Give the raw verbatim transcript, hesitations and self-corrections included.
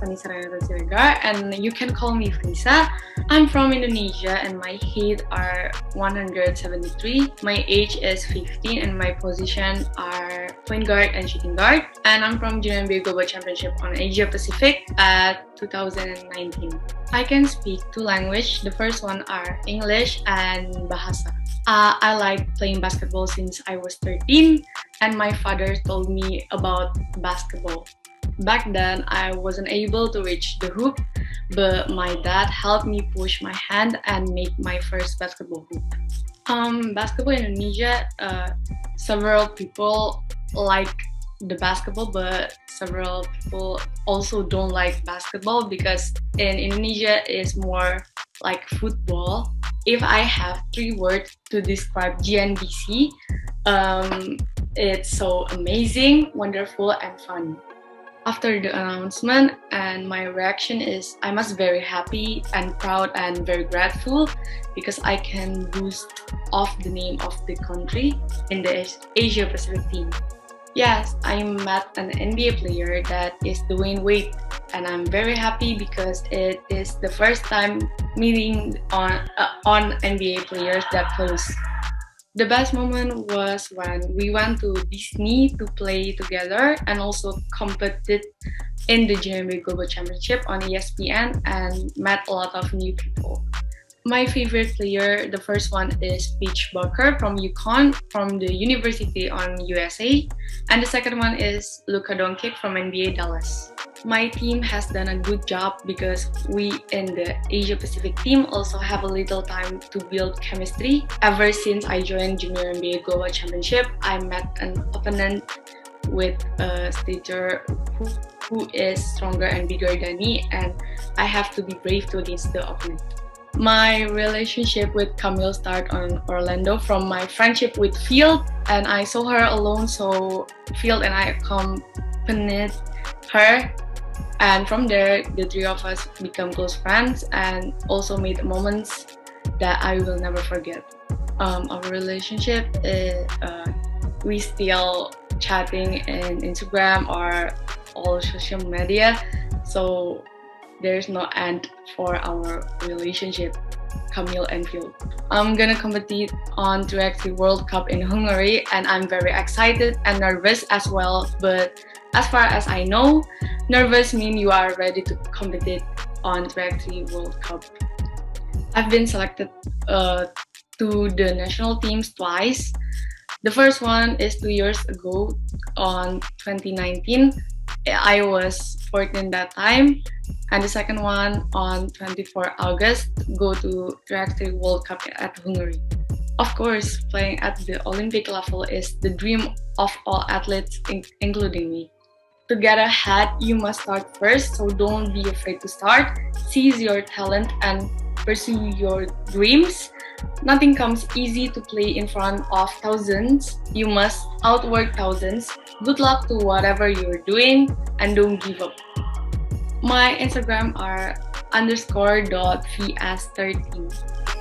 Vanissa Siregar, and you can call me Vanissa. I'm from Indonesia and my height are one hundred seventy-three. My age is fifteen and my position are point guard and shooting guard. And I'm from Junior N B A Global Championship on Asia Pacific at two thousand nineteen. I can speak two languages. The first one are English and Bahasa. Uh, I like playing basketball since I was thirteen, and my father told me about basketball. Back then, I wasn't able to reach the hoop, but my dad helped me push my hand and make my first basketball hoop. Um, basketball in Indonesia, uh, several people like the basketball, but several people also don't like basketball because in Indonesia it's more like football. If I have three words to describe G N B C, um, it's so amazing, wonderful, and fun. After the announcement, and my reaction is I was very happy and proud and very grateful because I can boost off the name of the country in the Asia Pacific team. Yes, I met an N B A player that is Dwayne Wade, and I'm very happy because it is the first time meeting on uh, on N B A players that close. The best moment was when we went to Disney to play together and also competed in the Junior N B A Global Championship on E S P N and met a lot of new people. My favorite player, the first one is Paige Bueckers from UConn from the University on U S A, and the second one is Luka Doncic from N B A Dallas. My team has done a good job because we in the Asia Pacific team also have a little time to build chemistry. Ever since I joined Junior N B A Global Championship, I met an opponent with a stature who, who is stronger and bigger than me, and I have to be brave to against the opponent. My relationship with Camille started on Orlando from my friendship with Field, and I saw her alone, so Field and I accompanied her. And from there, the three of us become close friends and also made moments that I will never forget. Um, our relationship is, uh, we still chatting in Instagram or all social media, so there's no end for our relationship, Camille and Phil. I'm gonna compete on three by three World Cup in Hungary, and I'm very excited and nervous as well, but as far as I know, nervous means you are ready to compete on three by three World Cup. I've been selected uh, to the national teams twice. The first one is two years ago on twenty nineteen. I was fourteen that time. And the second one on twenty-fourth August, go to three by three World Cup at Hungary. Of course, playing at the Olympic level is the dream of all athletes, in including me. To get ahead, you must start first, so don't be afraid to start. Seize your talent and pursue your dreams. Nothing comes easy to play in front of thousands. You must outwork thousands. Good luck to whatever you're doing and don't give up. My Instagram are underscore dot vs thirteen.